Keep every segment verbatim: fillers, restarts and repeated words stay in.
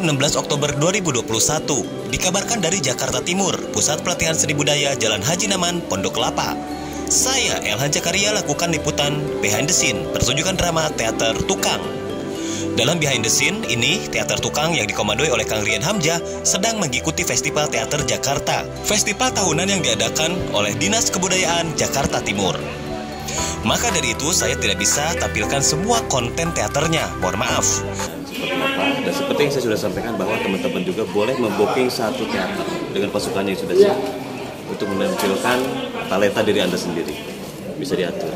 enam belas Oktober dua ribu dua puluh satu, dikabarkan dari Jakarta Timur, Pusat Pelatihan Seni Budaya Jalan Haji Naman, Pondok Kelapa. Saya, Elhan Jakaria, lakukan liputan Behind the Scene, pertunjukan drama Teater Tukang. Dalam Behind the Scene ini, Teater Tukang yang dikomandoi oleh Kang Rian Hamzah sedang mengikuti Festival Teater Jakarta, festival tahunan yang diadakan oleh Dinas Kebudayaan Jakarta Timur. Maka dari itu, saya tidak bisa tampilkan semua konten teaternya, mohon maaf. Seperti apa? Dan seperti yang saya sudah sampaikan bahwa teman-teman juga boleh membooking satu teater dengan pasukannya yang sudah siap untuk menampilkan talenta diri Anda sendiri. Bisa diatur.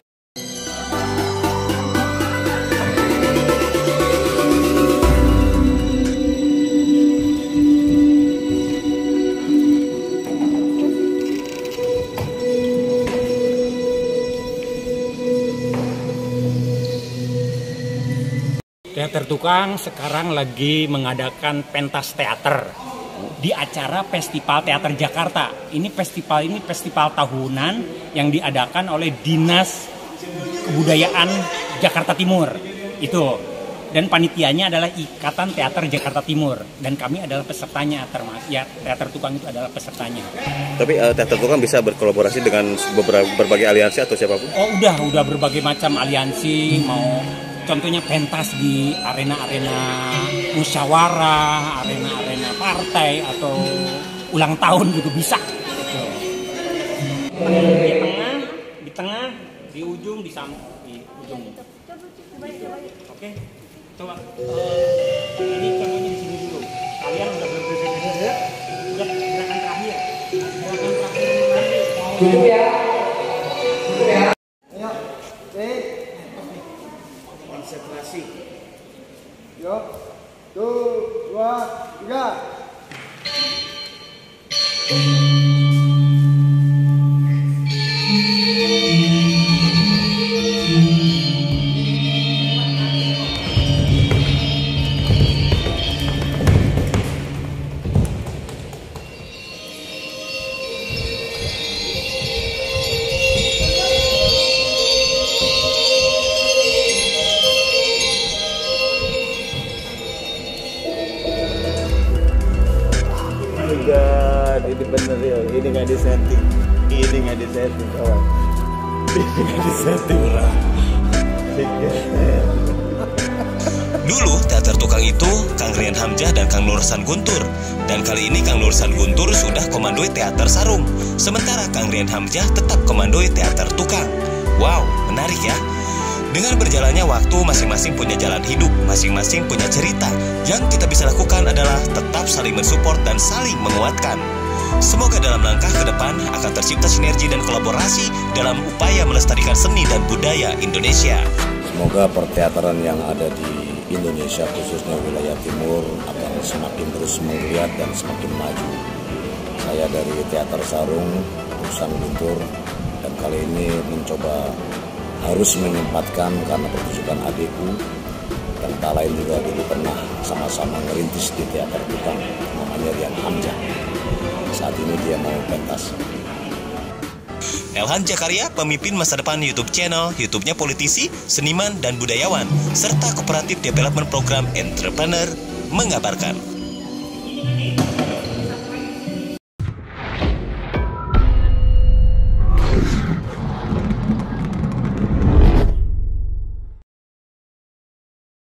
Teater Tukang sekarang lagi mengadakan pentas teater di acara Festival Teater Jakarta. Ini festival ini festival tahunan yang diadakan oleh Dinas Kebudayaan Jakarta Timur. Itu. Dan panitianya adalah Ikatan Teater Jakarta Timur, dan kami adalah pesertanya. Termasuk ya, Teater Tukang itu adalah pesertanya. Tapi uh, Teater Tukang bisa berkolaborasi dengan beberapa berbagai aliansi atau siapapun? Oh, udah, udah berbagai macam aliansi, mau contohnya pentas di arena-arena musyawarah, arena-arena partai, atau ulang tahun juga bisa. Gitu. Di tengah, di tengah, di ujung, di samping, di ujung. Oke, coba. Uh, ini contohnya di sini dulu. Kalian udah berbeda-beda, udah gerakan terakhir. Gerakan terakhir nanti. Duduk ya. Duduk ya. Ayo, cek. Konsentrasi. Yuk, tuh, dua, tiga. God, ini bener ya, ini nggak disetting, ini nggak disetting kawan, ini nggak disetting lah. Dulu Teater Tukang itu Kang Rian Hamzah dan Kang Nursan Guntur, dan kali ini Kang Nursan Guntur sudah komandoi Teater Sarung, sementara Kang Rian Hamzah tetap komandoi Teater Tukang. Wow, menarik ya. Dengan berjalannya waktu, masing-masing punya jalan hidup, masing-masing punya cerita. Yang kita bisa lakukan adalah tetap saling mensupport dan saling menguatkan. Semoga dalam langkah ke depan akan tercipta sinergi dan kolaborasi dalam upaya melestarikan seni dan budaya Indonesia. Semoga perteateran yang ada di Indonesia, khususnya wilayah timur, akan semakin terus menggeliat dan semakin maju. Saya dari Teater Sarung, Nursan Guntur, dan kali ini mencoba harus menyempatkan karena pertunjukan adikku dan tak lain juga dulu pernah sama-sama ngerintis di Teater Tukang, namanya Rian Hamzah. Saat ini dia mau pentas. Elhan Jakaria, pemimpin masa depan YouTube channel, YouTube-nya politisi, seniman, dan budayawan, serta Kooperatif Development Program Entrepreneur, mengabarkan.